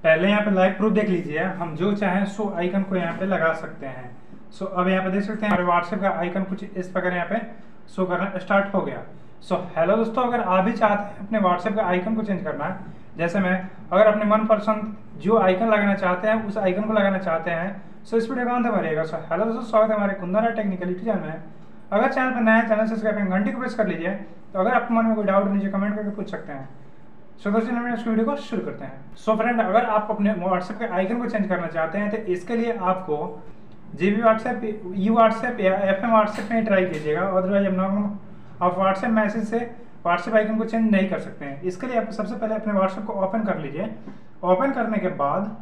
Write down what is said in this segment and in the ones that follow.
पहले यहाँ पे लाइव प्रूफ देख लीजिए, हम जो चाहें सो आइकन को यहाँ पे लगा सकते हैं। सो अब यहाँ पे देख सकते हैं हमारे व्हाट्सएप का आइकन कुछ इस प्रकार यहाँ पे शो करना स्टार्ट हो गया। सो हेलो दोस्तों, अगर आप भी चाहते हैं अपने व्हाट्सएप का आइकन को चेंज करना, जैसे मैं अगर अपने मनपसंद जो आइकन लगाना चाहते हैं उस आइकन को लगाना चाहते हैं, सो इस वीडियो का अंत में रहेगा। सो हेलो दोस्तों, स्वागत है हमारे कुंदन टेक्निकल चैनल में। अगर चैनल पर नया है, चैनल सब्सक्राइब करें, घंटी को प्रेस कर लीजिए। तो अगर आपके मन में कोई डाउट नीचे कमेंट करके पूछ सकते हैं। सो दोस्तों हम इस वीडियो को शुरू करते हैं। सो फ्रेंड, अगर आप अपने व्हाट्सएप के आइकन को चेंज करना चाहते हैं तो इसके लिए आपको जीबी व्हाट्सएप, यू व्हाट्सएप या एफएम व्हाट्सएप में ट्राई कीजिएगा। अदरवाइज आप व्हाट्सएप मैसेज से व्हाट्सएप आइकन को चेंज नहीं कर सकते हैं। इसके लिए आप सबसे पहले अपने व्हाट्सएप को ओपन कर लीजिए। ओपन करने के बाद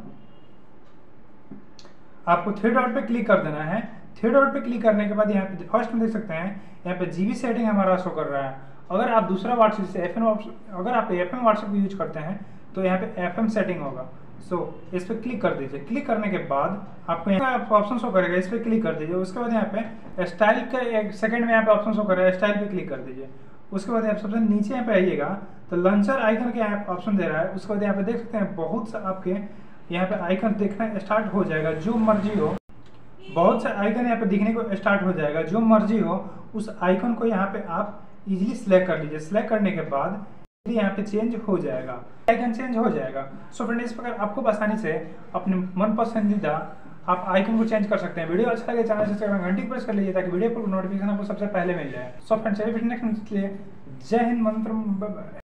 आपको थ्री डॉट पे क्लिक कर देना है। थ्री डॉट पे क्लिक करने के बाद यहाँ पे फर्स्ट में देख सकते हैं यहाँ पे जीबी सेटिंग हमारा शो कर रहा है। अगर आप दूसरा व्हाट्सएप से अगर आप एफएम व्हाट्सएप यूज करते हैं तो यहाँ पे एफएम सेटिंग होगा। सो इस पर क्लिक कर दीजिए। क्लिक करने के बाद आपको यहाँ पे ऑप्शन शो करेगा, इस पर क्लिक कर दीजिए। उसके बाद यहाँ पे स्टाइल का एक सेकंड में यहाँ पे ऑप्शन शो करेगा, स्टाइल पे क्लिक कर दीजिए। उसके बाद आप सबसे नीचे यहाँ पे आइएगा तो लॉन्चर आइकन के यहाँ ऑप्शन दे रहा है। उसके बाद यहाँ पे देख सकते हैं बहुत सा आपके यहाँ पे आइकन दिखना स्टार्ट हो जाएगा, जो मर्जी हो। बहुत से आइकन यहाँ पे दिखने को स्टार्ट हो जाएगा, जो मर्जी हो उस आइकन को यहाँ पे आप इजीली सिलेक्ट कर लीजिए। सिलेक्ट करने के बाद यहाँ पे चेंज हो जाएगा, आइकन चेंज हो जाएगा। सो फ्रेंड, इस प्रकार आपको आसानी से अपने मन पसंदीदा आप आइकन को चेंज कर सकते हैं। वीडियो अच्छा लगे चैनल सब्सक्राइब घंटी प्रेस कर लीजिए ताकि वीडियो पर नोटिफिकेशन आपको सबसे पहले मिल जाए। सो फ्रेंड, चलिए फिर नेक्स्ट लिए जय हिंद मंत्र।